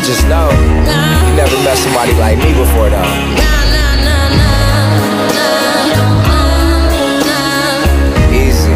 just know you never met somebody like me before, though. Easy.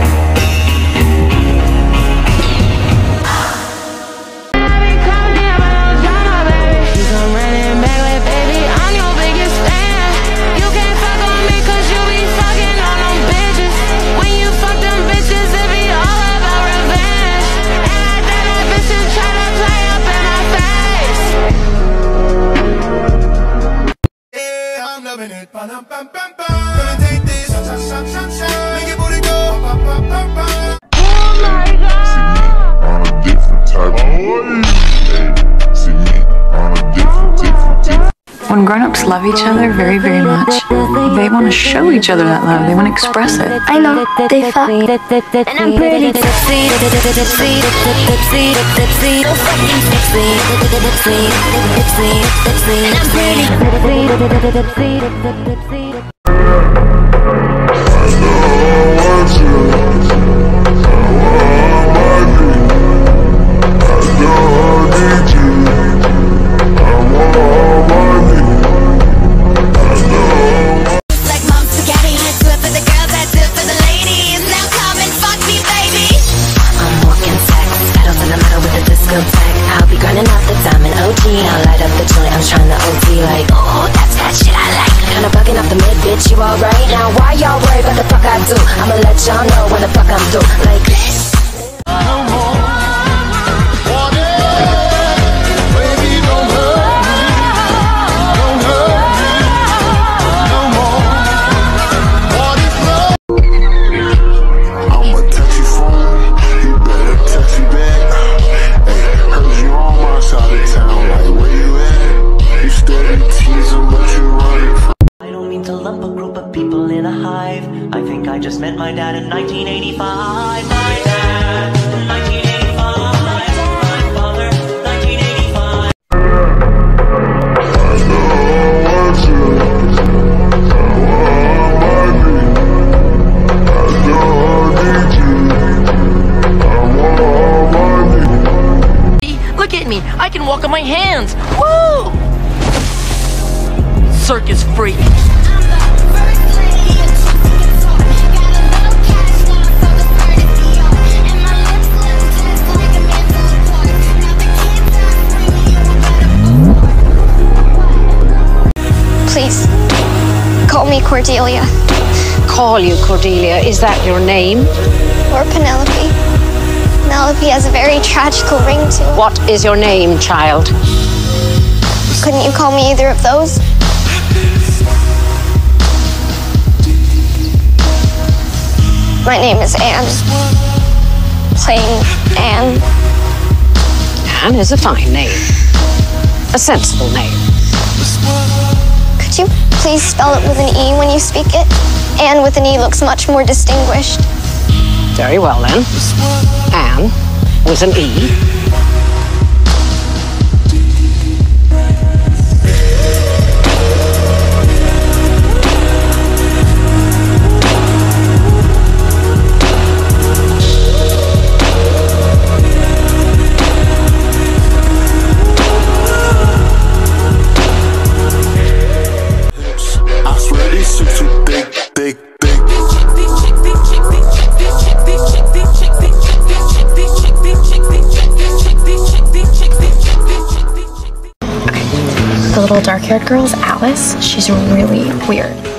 Gonna take this, make your booty go. Oh my God! On a different type of way. See me on a different. When grown-ups love each other very, very much, they want to show each other that love. They want to express it. I know, they fuck. And I'm pretty tipsy, tipsy, tipsy, tipsy, I'll be grinding out the diamond OG. I'll light up the joint, I'm trying to OD like, oh, that's that shit I like. Kinda bugging off the mid, bitch, you alright? Now why y'all worry what the fuck I do? I'ma let y'all know when the fuck I'm through. Like this. I just met my dad in 1985. My dad, 1985. My father, 1985. I don't want you. I don't need you. I want money. Look at me, I can walk on my hands. Woo! Circus freak. Please, call me Cordelia. Call you Cordelia, is that your name? Or Penelope. Penelope has a very tragical ring to it. What is your name, child? Couldn't you call me either of those? My name is Anne. Plain Anne. Anne is a fine name. A sensible name. Could you please spell it with an E when you speak it? Anne with an E looks much more distinguished. Very well then. Anne with an E. The little dark-haired girl is Alice. She's really weird.